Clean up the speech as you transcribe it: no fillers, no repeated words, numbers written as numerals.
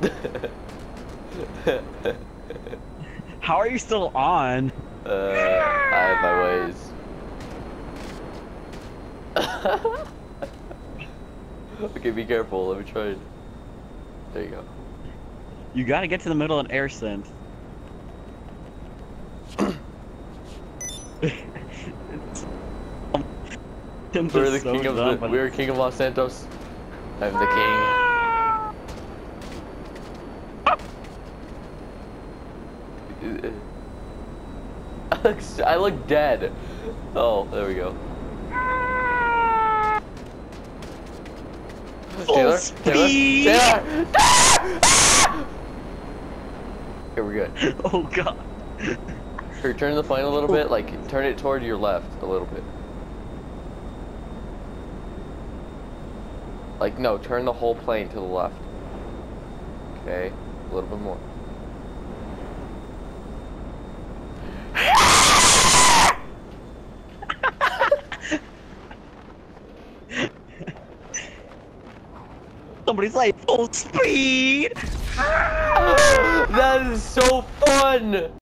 How are you still on? I have my ways. Okay, be careful. Let me try it. There you go. You gotta get to the middle and air synth. We're the king of the. We're king of Los Santos. I'm the king. I look dead. Oh, there we go. Full speed. Taylor. Here we're good. Oh god. Here, turn the plane a little bit. Like, turn it toward your left a little bit. Like, no, turn the whole plane to the left. Okay, a little bit more. Somebody's like, full speed! That is so fun!